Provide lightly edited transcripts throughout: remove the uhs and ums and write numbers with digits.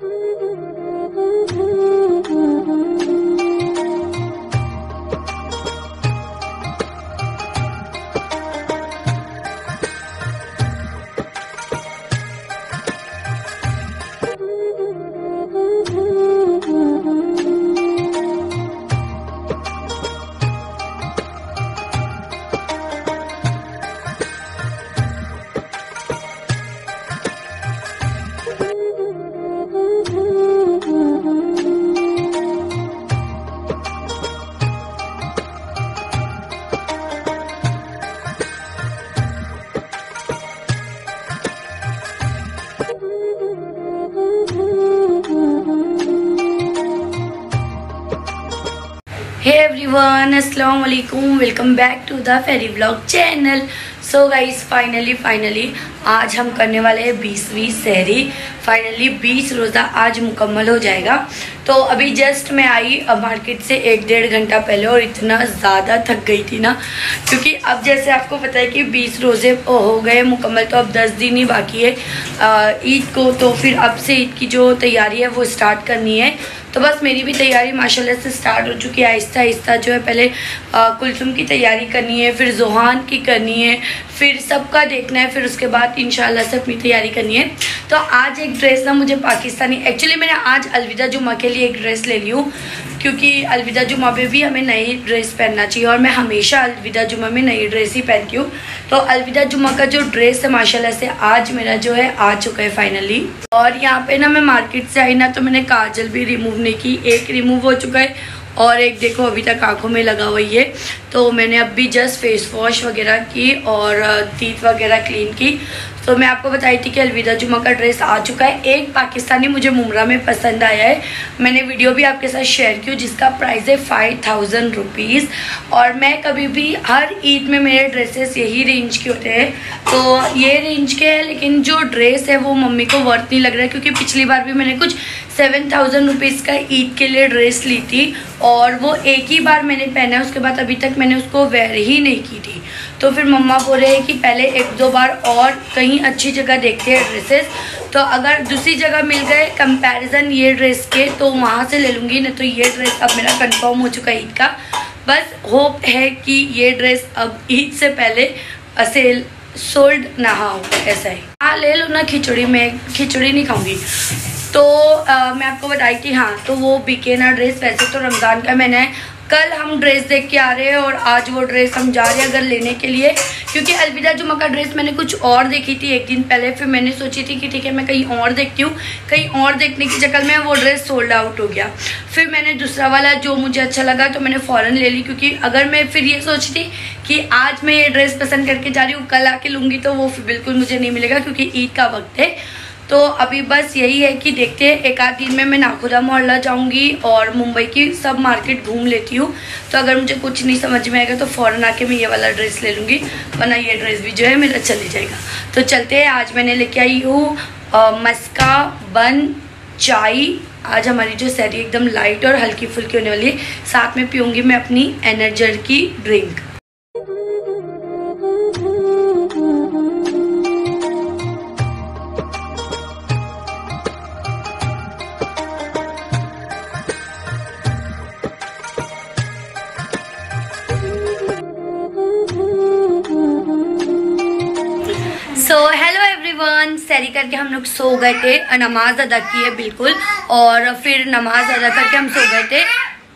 हे everyone, अस्सलाम वालेकुम, welcome back to the ferry vlog channel. So guys finally आज हम करने वाले हैं 20वीं सहरी। फाइनली 20 रोज़ा आज मुकम्मल हो जाएगा। तो अभी जस्ट मैं आई मार्केट से 1-1.5 घंटा पहले और इतना ज़्यादा थक गई थी ना, क्योंकि अब जैसे आपको पता है कि 20 रोज़े हो गए मुकम्मल, तो अब 10 दिन ही बाकी है ईद को। तो फिर अब से ईद की जो तैयारी है वो स्टार्ट करनी है। तो बस मेरी भी तैयारी माशाल्लाह से स्टार्ट हो चुकी है। आहिस्ता आहिस्ता जो है पहले कुलसुम की तैयारी करनी है, फिर जोहान की करनी है, फिर सबका देखना है, फिर उसके बाद इंशाल्लाह से अपनी तैयारी करनी है। तो आज एक ड्रेस ना मुझे पाकिस्तानी, एक्चुअली मैंने आज अलविदा जुम्मा के लिए एक ड्रेस ले ली हूँ, क्योंकि अलविदा जुम्मा पे भी हमें नई ड्रेस पहनना चाहिए और मैं हमेशा अलविदा जुम्मा में नई ड्रेस ही पहनती हूँ। तो अलविदा जुम्मा का जो ड्रेस है माशाल्लाह से आज मेरा जो है आ चुका है फाइनली। और यहाँ पे ना मैं मार्केट से आई ना, तो मैंने काजल भी रिमूव नहीं की, एक रिमूव हो चुका है और एक देखो अभी तक आंखों में लगा हुआ है। तो मैंने अभी जस्ट फेस वॉश वगैरह की और टीथ वगैरह क्लीन की। तो मैं आपको बताई थी कि अलविदा जुम्मा का ड्रेस आ चुका है। एक पाकिस्तानी मुझे मुमरा में पसंद आया है, मैंने वीडियो भी आपके साथ शेयर की, जिसका प्राइस है 5000 रुपीज़। और मैं कभी भी हर ईद में मेरे ड्रेसेस यही रेंज के होते हैं, तो ये रेंज के हैं, लेकिन जो ड्रेस है वो मम्मी को वर्थ नहीं लग रहा है, क्योंकि पिछली बार भी मैंने कुछ 7000 रुपीज़ का ईद के लिए ड्रेस ली थी और वो एक ही बार मैंने पहना है, उसके बाद अभी तक मैंने उसको वेयर ही नहीं की थी। तो फिर मम्मा बोल रहे हैं कि पहले 1-2 बार और कहीं अच्छी जगह देखते हैं ड्रेसेस, तो अगर दूसरी जगह मिल गए कंपैरिजन ये ड्रेस के तो वहाँ से ले लूँगी, नहीं तो ये ड्रेस अब मेरा कंफर्म हो चुका है ईद का। बस होप है कि ये ड्रेस अब ईद से पहले सेल सोल्ड ना हो, ऐसा है। हाँ ले लो ना, खिचड़ी में खिचड़ी नहीं खाऊंगी। तो मैं आपको बताई थी, हाँ तो वो बिके ना ड्रेस। वैसे तो रमज़ान का महीना है, कल हम ड्रेस देख के आ रहे हैं और आज वो ड्रेस हम जा रहे हैं अगर लेने के लिए, क्योंकि अलविदा जुम्मा का ड्रेस मैंने कुछ और देखी थी एक दिन पहले। फिर मैंने सोची थी कि ठीक है मैं कहीं और देखती हूँ, कहीं और देखने की चक्कर में वो ड्रेस सोल्ड आउट हो गया। फिर मैंने दूसरा वाला जो मुझे अच्छा लगा तो मैंने फ़ौरन ले ली, क्योंकि अगर मैं फिर ये सोचती थी कि आज मैं ये ड्रेस पसंद करके जा रही हूँ, कल आके लूँगी, तो वो बिल्कुल मुझे नहीं मिलेगा, क्योंकि ईद का वक्त है। तो अभी बस यही है कि देखते हैं, एक आध दिन में मैं नाखुदा मोहल्ला जाऊंगी और मुंबई की सब मार्केट घूम लेती हूँ। तो अगर मुझे कुछ नहीं समझ में आएगा तो फ़ौरन आके मैं ये वाला ड्रेस ले लूँगी, वरना ये ड्रेस भी जो है मेरा चले जाएगा। तो चलते हैं। आज मैंने लेके आई हूँ मस्का बन चाय। आज हमारी जो सहरी एकदम लाइट और हल्की फुल्की होने वाली है, साथ में पीऊँगी मैं अपनी एनर्जर की ड्रिंक। सो हेलो एवरीवन, सहरी करके हम लोग सो गए थे, नमाज अदा की है बिल्कुल, और फिर नमाज अदा करके हम सो गए थे।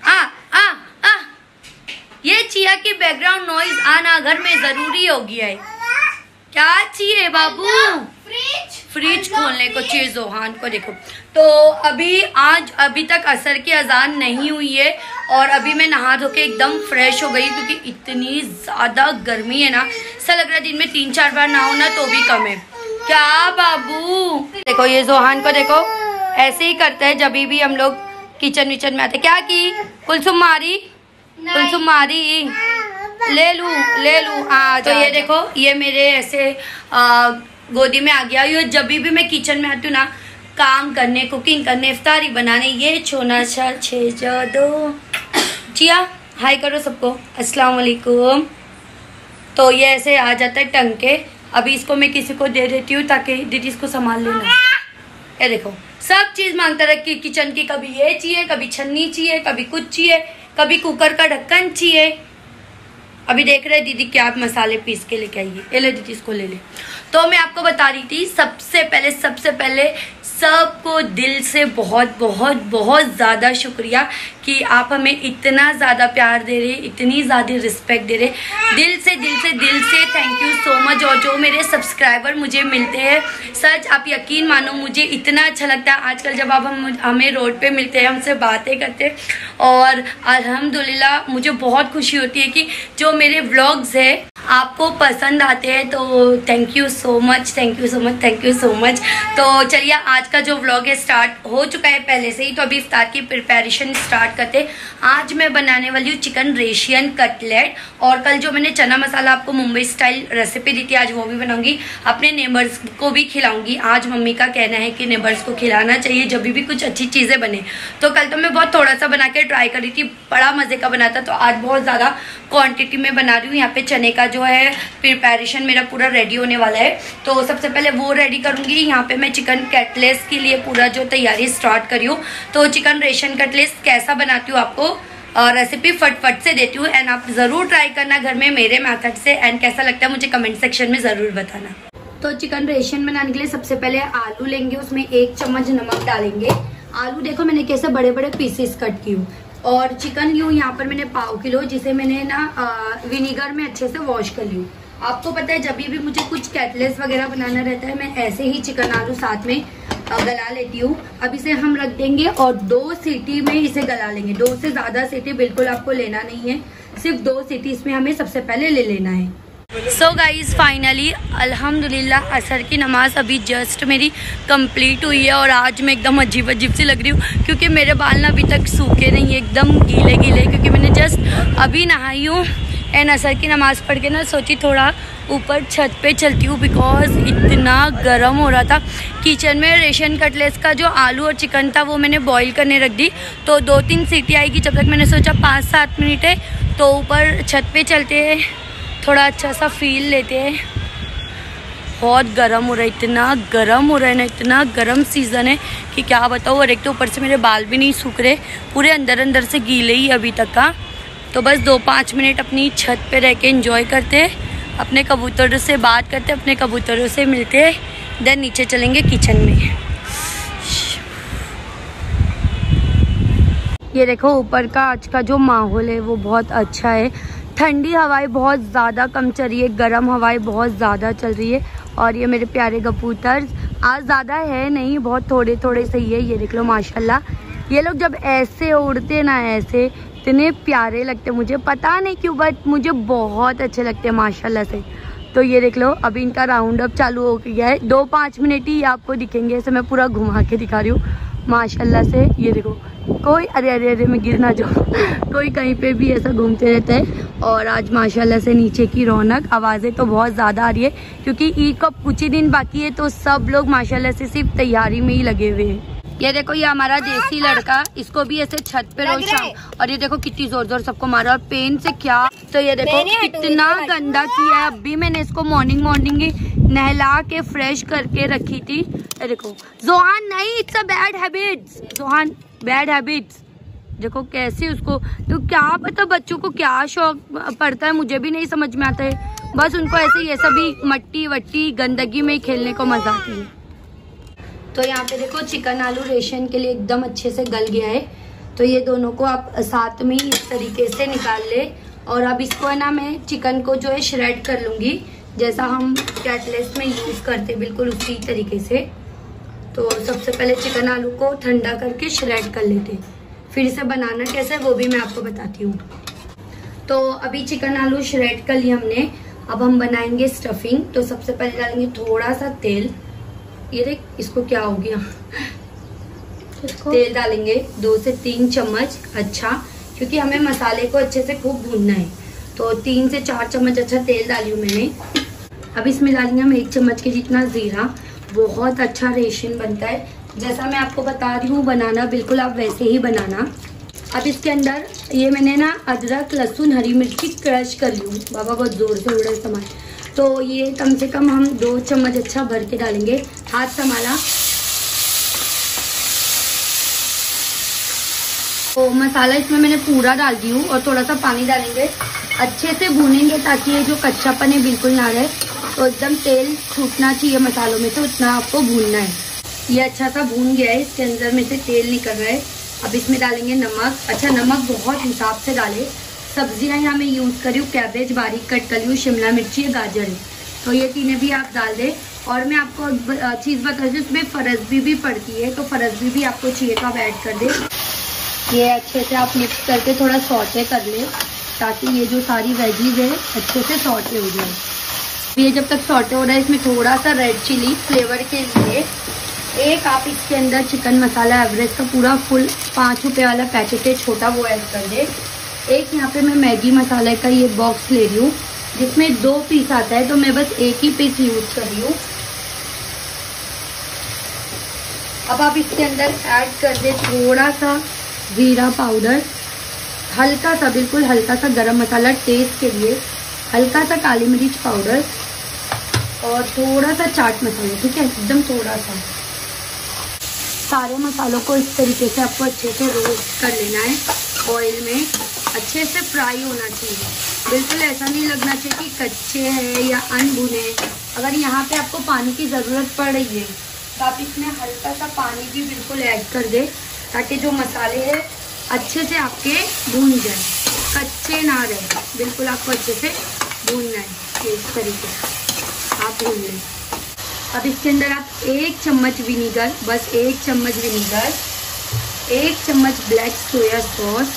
ये चिया की बैकग्राउंड नॉइज आना घर में जरूरी हो गया है। क्या चाहिए बाबू? फ्रिज खोलने को चाहिए जोहान को। देखो तो अभी तक असर की अजान नहीं हुई है और अभी मैं नहा धो के एकदम फ्रेश हो गई, क्योंकि इतनी ज्यादा गर्मी है ना, ऐसा लग रहा है दिन में 3-4 बार नहाओ ना तो भी कम है। क्या बाबू? देखो ये जोहान को देखो, ऐसे ही करता है जब भी हम लोग किचन विचन में आते। क्या की कुलसुम मारी? कुलसुम मारी? ले लूं। तो ये देखो ये मेरे ऐसे गोदी में आ गया। ये जब भी मैं किचन में आती हूँ ना, काम करने, कुकिंग करने, इफ्तारी बनाने, ये छोना छे दो। चिया हाय करो सबको, अस्सलाम वालेकुम। तो ये ऐसे आ जाता है टंग के। अभी इसको मैं किसी को दे देती हूँ ताकि दीदी इसको संभाल लेना। ये देखो सब चीज मांगता रहा कि किचन की, कभी ये चाहिए, कभी छन्नी चाहिए, कभी कुछ चाहिए, कभी कुकर का ढक्कन चाहिए। अभी देख रहे दीदी क्या आप मसाले पीस के लेके आइए, ये ले दीदी इसको ले ले। तो मैं आपको बता रही थी सबसे पहले सबको दिल से बहुत बहुत बहुत ज़्यादा शुक्रिया कि आप हमें इतना ज़्यादा प्यार दे रहे, इतनी ज़्यादा रिस्पेक्ट दे रहे। दिल से थैंक यू सो मच। और जो मेरे सब्सक्राइबर मुझे मिलते हैं, सच आप यकीन मानो मुझे इतना अच्छा लगता है आजकल जब आप हमें रोड पे मिलते हैं, हमसे बातें करते हैं, और अल्हम्दुलिल्लाह मुझे बहुत खुशी होती है कि जो मेरे व्लॉग्स है आपको पसंद आते हैं। तो थैंक यू सो मच। तो चलिए आज का जो व्लॉग है स्टार्ट हो चुका है पहले से ही, तो अभी इफ्तार की प्रिपरेशन स्टार्ट करते। आज मैं बनाने वाली हूँ चिकन रेशियन कटलेट, और कल जो मैंने चना मसाला आपको मुंबई स्टाइल रेसिपी दी थी आज वो भी बनाऊंगी, अपने नेबर्स को भी खिलाऊंगी। आज मम्मी का कहना है कि नेबर्स को खिलाना चाहिए जब भी कुछ अच्छी चीज़ें बने। तो कल तो मैं बहुत थोड़ा सा बना के ट्राई करी थी, बड़ा मज़े का बना था। तो आज बहुत ज़्यादा क्वान्टिटी में बना रही हूँ। यहाँ पे चने का जो है प्रिपरेशन मेरा पूरा रेडी होने वाला है, तो सबसे पहले वो रेडी करूंगी। यहाँ पे मैं चिकन कटलेट्स के लिए पूरा जो तैयारी स्टार्ट करी हूँ। तो चिकन रेशियन कटलेट्स कैसा बनाती हूँ आपको रेसिपी फटफट से देती हूँ, एंड आप ज़रूर ट्राई करना घर में मेरे मेथड से, एंड कैसा लगता है मुझे कमेंट सेक्शन में ज़रूर बताना। तो चिकन रेशियन बनाने के लिए सबसे पहले आलू लेंगे, उसमें 1 चम्मच नमक डालेंगे। आलू देखो मैंने कैसे बड़े बड़े पीसेस कट की हूँ। और चिकन ली हूँ यहाँ पर मैंने 1/2 किलो, जिसे मैंने ना विनीगर में अच्छे से वॉश कर ली हूँ। आपको पता है जब भी मुझे कुछ कटलेट्स वगैरह बनाना रहता है, मैं ऐसे ही चिकन आलू साथ में गला लेती हूँ। अब इसे हम रख देंगे और 2 सीटी में इसे गला लेंगे। 2 से ज्यादा सीटी बिल्कुल आपको लेना नहीं है, सिर्फ 2 सीटी इसमें हमें सबसे पहले ले लेना है। सो गाइज फाइनली अल्हम्दुलिल्लाह असर की नमाज अभी जस्ट मेरी कंप्लीट हुई है, और आज मैं एकदम अजीब सी लग रही हूँ क्योंकि मेरे बाल ना अभी तक सूखे नहीं है, एकदम गीले क्योंकि मैंने जस्ट अभी नहाई हूँ। एंड असर की नमाज़ पढ़ के ना सोची थोड़ा ऊपर छत पे चलती हूँ, बिकॉज इतना गर्म हो रहा था किचन में। रेशियन कटलेट्स का जो आलू और चिकन था वो मैंने बॉईल करने रख दी, तो 2-3 सीटी आएगी। जब तक मैंने सोचा 5-7 मिनट है, तो ऊपर छत पे चलते हैं, थोड़ा अच्छा सा फील लेते हैं। बहुत गर्म हो रहा है, इतना गर्म हो रहा है ना, इतना गर्म सीज़न है कि क्या बताऊँ। और एक तो ऊपर से मेरे बाल भी नहीं सूख रहे, पूरे अंदर से गीले ही अभी तक का। तो बस 2-5 मिनट अपनी छत पे रह के एंजॉय करते, अपने कबूतरों से बात करते, अपने कबूतरों से मिलते, देन नीचे चलेंगे किचन में। ये देखो ऊपर का आज का जो माहौल है वो बहुत अच्छा है। ठंडी हवाएं बहुत ज़्यादा कम चल रही है, गर्म हवाएं बहुत ज़्यादा चल रही है। और ये मेरे प्यारे कबूतर आज ज़्यादा है नहीं, बहुत थोड़े सही है। ये देख लो माशाल्लाह, ये लोग जब ऐसे उड़ते ना, ऐसे इतने प्यारे लगते, मुझे पता नहीं क्यों, बट मुझे बहुत अच्छे लगते हैं माशाल्लाह से। तो ये देख लो अभी इनका राउंड अप चालू हो गया है। 2-5 मिनट ही आपको दिखेंगे, ऐसे मैं पूरा घुमा के दिखा रही हूँ माशाल्लाह से। ये देखो कोई अरे में गिर ना जाओ कोई कहीं पे भी ऐसा घूमते रहता है। और आज माशाल्लाह से नीचे की रौनक, आवाज़ें तो बहुत ज़्यादा आ रही है क्योंकि ईद का कुछ ही दिन बाकी है, तो सब लोग माशाल्लाह से सिर्फ तैयारी में ही लगे हुए हैं। ये देखो ये हमारा देसी लड़का, इसको भी ऐसे छत पे रोज शाम, और ये देखो कितनी जोर सबको मारा, और पेन से क्या। तो ये देखो कितना गंदा किया है। अभी मैंने इसको मॉर्निंग ही नहला के फ्रेश करके रखी थी। ये देखो जोहान नहीं, it's a bad habits, Johan bad habits. देखो कैसे उसको, तो क्या पता बच्चों को क्या शौक पड़ता है, मुझे भी नहीं समझ में आता है। बस उनको ऐसे ये सभी मट्टी वट्टी गंदगी में खेलने को मजा आती है। तो यहाँ पे देखो चिकन आलू रेशियन के लिए एकदम अच्छे से गल गया है। तो ये दोनों को आप साथ में ही इस तरीके से निकाल ले। और अब इसको है ना मैं चिकन को जो है श्रेड कर लूँगी, जैसा हम कटलेट्स में यूज़ करते बिल्कुल उसी तरीके से। तो सबसे पहले चिकन आलू को ठंडा करके श्रेड कर लेते, फिर इसे बनाना कैसे वो भी मैं आपको बताती हूँ। तो अभी चिकन आलू श्रेड कर लिया हमने, अब हम बनाएंगे स्टफिंग। तो सबसे पहले डालेंगे थोड़ा सा तेल। ये देख इसको क्या हो गया तेल डालेंगे 2 से 3 चम्मच, अच्छा क्योंकि हमें मसाले को अच्छे से खूब भूनना है। तो 3 से 4 चम्मच अच्छा तेल डाली हूँ मैंने। अब इसमें डालेंगे हम 1 चम्मच के जितना जीरा। बहुत अच्छा रेशियन बनता है, जैसा मैं आपको बता रही हूँ बनाना, बिल्कुल आप वैसे ही बनाना। अब इसके अंदर ये मैंने ना अदरक लहसुन हरी मिर्ची क्रश कर ली हूँ। बाबा बहुत जोर से उड़ा सामान। तो ये कम से कम हम 2 चम्मच अच्छा भर के डालेंगे, हाथ संभाला। तो मसाला इसमें मैंने पूरा डाल दी हूँ और थोड़ा सा पानी डालेंगे, अच्छे से भूनेंगे ताकि ये जो कच्चापन है बिल्कुल ना रहे। तो एकदम तेल छूटना चाहिए मसालों में से, उतना आपको भूनना है। ये अच्छा सा भून गया है, इसके अंदर में से तेल निकल रहा है। अब इसमें डालेंगे नमक। अच्छा, नमक बहुत हिसाब से डालें। सब्जियां यहाँ मैं यूज़ करी हूँ, कैबेज बारीक कट करी हूँ, शिमला मिर्ची है, गाजर है, तो ये तीनों भी आप डाल दें। और मैं आपको चीज़ बता दूँ, इसमें फरसबी भी पड़ती है, तो फरसबी भी आपको चाहिए तो आप ऐड कर दें। ये अच्छे से आप मिक्स करके थोड़ा सौटे कर लें ताकि ये जो सारी वेजीज है अच्छे से सौटे हो जाए। ये जब तक सौटे हो रहा है, इसमें थोड़ा सा रेड चिली फ्लेवर के लिए एक आप इसके अंदर चिकन मसाला एवरेस्ट का पूरा फुल 5 रुपये वाला पैकेट है छोटा, वो ऐड कर दे। एक यहाँ पे मैं मैगी मसाले का ये बॉक्स ले रही हूँ जिसमें 2 पीस आता है, तो मैं बस एक ही पीस यूज कर रही हूँ। अब आप इसके अंदर ऐड कर दे थोड़ा सा जीरा पाउडर, हल्का सा, बिल्कुल हल्का सा गरम मसाला टेस्ट के लिए, हल्का सा काली मिर्च पाउडर और थोड़ा सा चाट मसाला, ठीक है, एकदम थोड़ा सा। सारे मसालों को इस तरीके से आपको अच्छे से रोस्ट कर लेना है ऑयल में, अच्छे से फ्राई होना चाहिए। बिल्कुल ऐसा नहीं लगना चाहिए कि कच्चे हैं या अनभुने। अगर यहाँ पे आपको पानी की ज़रूरत पड़ रही है तो आप इसमें हल्का सा पानी भी बिल्कुल ऐड कर दे ताकि जो मसाले हैं अच्छे से आपके भून जाए, कच्चे ना रहे। बिल्कुल आपको अच्छे से भूनना है, इस तरीके से आप भून लें। अब इसके अंदर आप 1 चम्मच विनीगर, बस 1 चम्मच विनीगर, 1 चम्मच ब्लैक सोया सॉस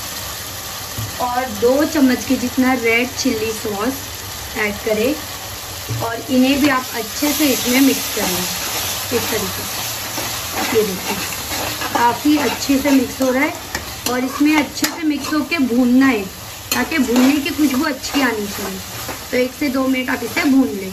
और 2 चम्मच के जितना रेड चिल्ली सॉस ऐड करें और इन्हें भी आप अच्छे से इसमें मिक्स करें इस तरीके से। ये देखिए काफ़ी अच्छे से मिक्स हो रहा है और इसमें अच्छे से मिक्स होके भूनना है ताकि भूनने की खुशबू अच्छी आनी चाहिए। तो 1 से 2 मिनट आप इसे भून लें।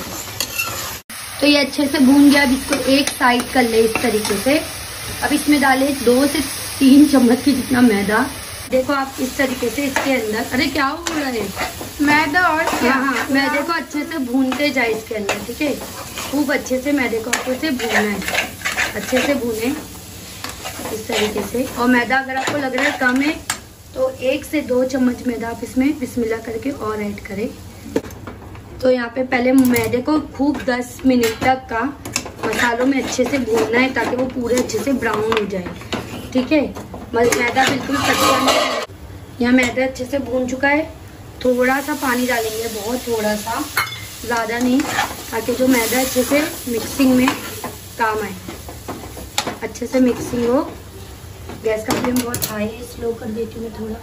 तो ये अच्छे से भून गया। अब इसको एक साइड कर ले इस तरीके से। अब इसमें डालें 2 से 3 चम्मच की जितना मैदा। देखो आप इस तरीके से इसके अंदर, अरे क्या हो रहा है, मैदा और हाँ, मैदे को अच्छे से भूनते जाए इसके अंदर, ठीक है, खूब अच्छे से मैदे को आपको इसे भूनना है, अच्छे से भूने इस तरीके से। और मैदा अगर आपको लग रहा है कम है तो 1 से 2 चम्मच मैदा आप इसमें बिस्मिल्लाह करके और ऐड करें। तो यहाँ पे पहले मैदे को खूब 10 मिनट तक का मसालों में अच्छे से भूनना है ताकि वो पूरे अच्छे से ब्राउन हो जाए, ठीक है। मैदा बिल्कुल कच्चा नहीं। यहाँ मैदा अच्छे से भून चुका है। थोड़ा सा पानी डालेंगे, बहुत थोड़ा सा, ज़्यादा नहीं, ताकि जो मैदा अच्छे से मिक्सिंग में काम आए, अच्छे से मिक्सिंग हो। गैस का फ्लेम बहुत हाई है, स्लो कर देती हूँ थोड़ा।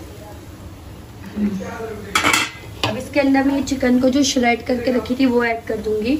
अब इसके अंदर मैं चिकन को जो श्रेड करके रखी थी वो ऐड कर दूंगी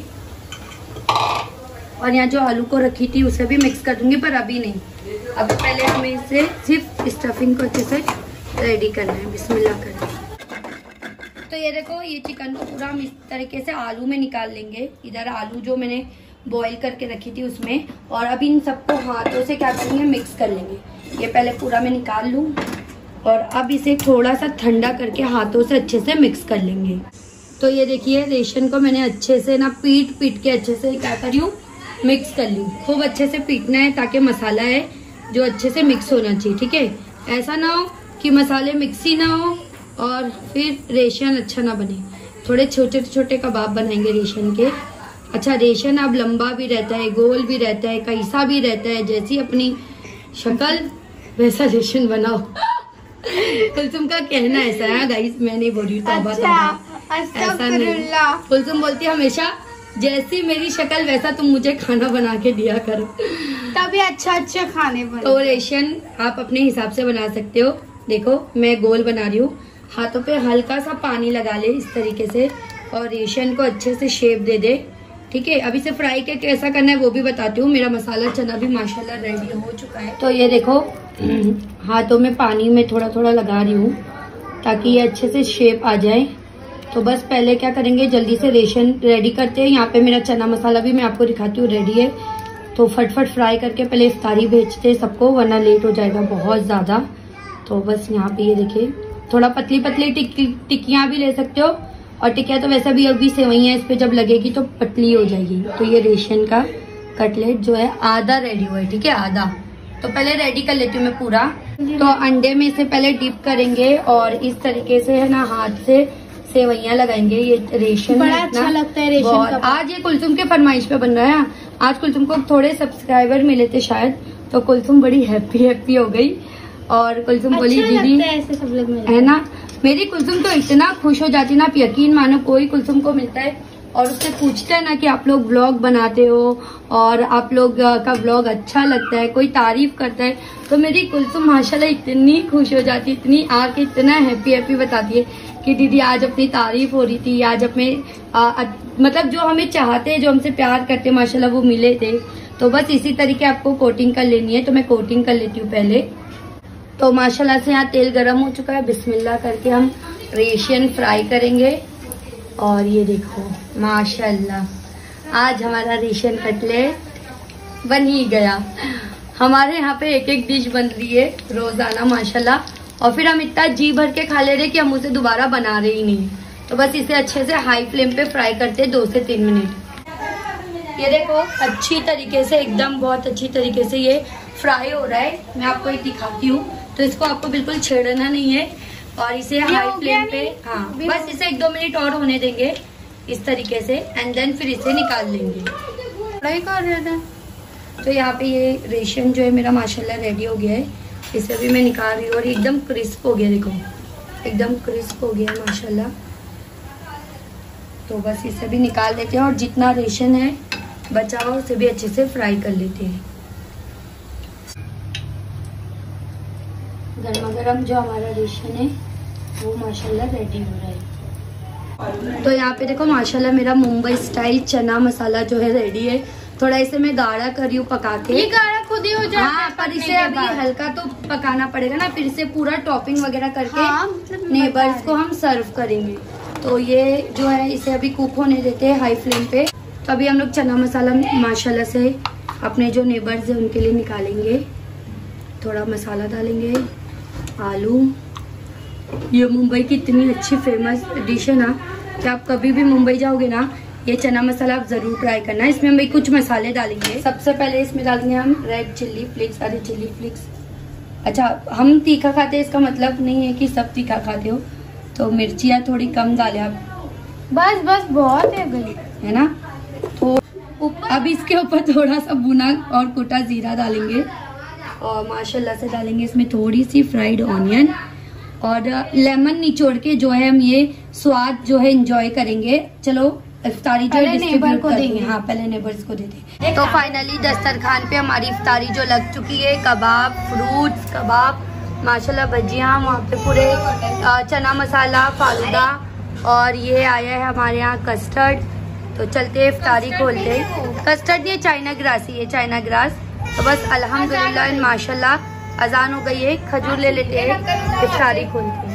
और यहाँ जो आलू को रखी थी उसे भी मिक्स कर दूंगी, पर अभी नहीं। अब पहले हमें इसे सिर्फ स्टफिंग को अच्छे से रेडी करना है, बिस्मिल्लाह करके। तो ये देखो, ये चिकन को पूरा हम इस तरीके से आलू में निकाल लेंगे। इधर आलू जो मैंने बॉईल करके रखी थी उसमें, और अब इन सबको हाथों से क्या करेंगे, मिक्स कर लेंगे। ये पहले पूरा मैं निकाल लूँ और अब इसे थोड़ा सा ठंडा करके हाथों से अच्छे से मिक्स कर लेंगे। तो ये देखिए, रेशन को मैंने अच्छे से ना पीट के अच्छे से क्या करी हूँ, मिक्स कर ली। खूब अच्छे से पीटना है ताकि मसाला है जो अच्छे से मिक्स होना चाहिए, ठीक है। ऐसा ना हो कि मसाले मिक्स ही ना हो और फिर रेशन अच्छा ना बने। थोड़े छोटे छोटे कबाब बनाएंगे रेशन के। अच्छा, रेशन अब लंबा भी रहता है, गोल भी रहता है, कैसा भी रहता है, जैसी अपनी शक्ल वैसा रेशन बनाओ। कुलसुम का कहना ऐसा है गाइस, मैं नहीं बोल रही हूँ, ऐसा नहीं। कुलसुम बोलती है हमेशा, जैसी मेरी शक्ल वैसा तुम मुझे खाना बना के दिया करो, तभी अच्छा खाने बने। तो रेशन आप अपने हिसाब से बना सकते हो। देखो मैं गोल बना रही हूँ, हाथों पे हल्का सा पानी लगा ले इस तरीके से और रेशन को अच्छे से शेप दे दे, ठीक है। अब इसे फ्राई के कैसा करना है वो भी बताती हूँ। मेरा मसाला चना भी माशाल्लाह रेडी हो चुका है। तो ये देखो, हाथों में पानी में थोड़ा थोड़ा लगा रही हूँ ताकि ये अच्छे से शेप आ जाए। तो बस पहले क्या करेंगे, जल्दी से रेशन रेडी करते हैं। यहाँ पे मेरा चना मसाला भी मैं आपको दिखाती हूँ रेडी है। तो फटफट फ्राई करके पहले इफ्तारी भेजते हैं सबको, वरना लेट हो जाएगा बहुत ज़्यादा। तो बस यहाँ पे ये देखिए, थोड़ा पतली पतली टिक्कियाँ भी ले सकते हो, और टिक्कियाँ तो वैसे भी अभी सेवइयाँ इस पर जब लगेगी तो पतली हो जाएगी। तो ये रेशन का कटलेट जो है आधा रेडी हुआ है, ठीक है, आधा। तो पहले रेडी कर लेती हूँ मैं पूरा। तो अंडे में से पहले डिप करेंगे और इस तरीके से है ना हाथ से सेवैयां लगाएंगे। ये रेशम बड़ा अच्छा लगता है रेशम का। आज ये कुलसुम के फरमाइश पे बन रहा है। आज कुलसुम को थोड़े सब्सक्राइबर मिले थे शायद, तो कुलसुम बड़ी हैप्पी हो गई और कुलसुम बोली दीदी ऐसे सब लोग है ना। मेरी कुलसुम तो इतना खुश हो जाती है ना, आप यकीन मानो कोई कुलसुम को मिलता है और उससे पूछते हैं ना कि आप लोग व्लॉग बनाते हो और आप लोग का व्लॉग अच्छा लगता है, कोई तारीफ करता है, तो मेरी कुलसुम माशाल्लाह इतनी खुश हो जाती है, इतनी आके इतना हैप्पी बताती है कि दीदी आज अपनी तारीफ हो रही थी, आज अपने मतलब जो हमें चाहते हैं, जो हमसे प्यार करते हैं माशाल्लाह वो मिले थे। तो बस इसी तरीके आपको कोटिंग कर लेनी है। तो मैं कोटिंग कर लेती हूँ पहले। तो माशाल्लाह से यहाँ तेल गरम हो चुका है, बिस्मिल्लाह करके हम रेशियन फ्राई करेंगे। और ये देखो माशाल्लाह आज हमारा रेशियन कटलेट बन ही गया। हमारे यहाँ पे एक एक डिश बन रही है रोजाना माशाल्लाह, और फिर हम इतना जी भर के खा ले रहे कि हम उसे दोबारा बना रहे ही नहीं। तो बस इसे अच्छे से हाई फ्लेम पे फ्राई करते 2 से 3 मिनट। ये देखो अच्छी तरीके से एकदम बहुत अच्छी तरीके से ये फ्राई हो रहा है। मैं आपको एक दिखाती हूँ। तो इसको आपको बिल्कुल छेड़ना नहीं है और इसे हाई फ्लेम पे बस इसे 1-2 मिनट और होने देंगे इस तरीके से, एंड देन फिर इसे निकाल लेंगे। फ्राई कर रहे थे। तो यहाँ पे ये रेशन जो है मेरा माशाल्लाह रेडी हो गया है। इसे भी मैं निकाल रही हूँ और एकदम क्रिस्प हो गया, देखो एकदम क्रिस्प हो गया है माशाल्लाह। तो बस इसे भी निकाल लेते हैं और जितना रेशन है बचा हुआ उसे भी अच्छे से फ्राई कर लेते हैं। गर्मा गर्म जो हमारा रेशन है वो माशाल्लाह रेडी हो रहा है। तो यहाँ पे देखो माशाल्लाह मेरा मुंबई स्टाइल चना मसाला जो है रेडी है। थोड़ा इसे मैं गाढ़ा कर रही हूँ पका के। ये गाढ़ा खुद ही हो जाता है। हाँ, पर इसे अभी हल्का तो पकाना पड़ेगा ना, फिर से पूरा टॉपिंग वगैरह करके मतलब नेबर्स को हम सर्व करेंगे। तो ये जो है इसे अभी कुक होने देते हैं हाई फ्लेम पे। तो अभी हम लोग चना मसाला माशाल्लाह से अपने जो नेबर्स है उनके लिए निकालेंगे। थोड़ा मसाला डालेंगे, आलू। ये मुंबई की इतनी अच्छी फेमस डिश है ना कि आप कभी भी मुंबई जाओगे ना ये चना मसाला आप जरूर ट्राई करना। इसमें हम कुछ मसाले डालेंगे। सबसे पहले इसमें डालेंगे हम रेड चिल्ली फ्लेक्स। अरे चिल्ली फ्लेक्स, अच्छा हम तीखा खाते हैं इसका मतलब नहीं है कि सब तीखा खाते हो, तो मिर्चियाँ थोड़ी कम डालें आप। बस बहुत है गली है ना। तो अब इसके ऊपर थोड़ा सा भुना और कुटा जीरा डालेंगे और माशाल्लाह से डालेंगे इसमें थोड़ी सी फ्राइड ऑनियन और लेमन निचोड़ के जो है हम ये स्वाद जो है एंजॉय करेंगे। चलो इफ्तारी जो है नेबर को देंगे। हाँ पहले नेबर्स को देते। तो फाइनली दस्तरखान पे हमारी इफ्तारी जो लग चुकी है, कबाब, फ्रूट्स कबाब, माशाल्लाह भजियाँ, वहाँ पे पूरे चना मसाला, फालूदा, और ये आया है हमारे यहाँ कस्टर्ड। तो चलते इफ्तारी खोलते। कस्टर्ड ये चाइना ग्रास ही है, चाइना ग्रास। तो बस अल्हम्दुलिल्लाह माशाल्लाह अजान हो गई है, खजूर ले लेते हैं, इफ्तारी खोलते हैं।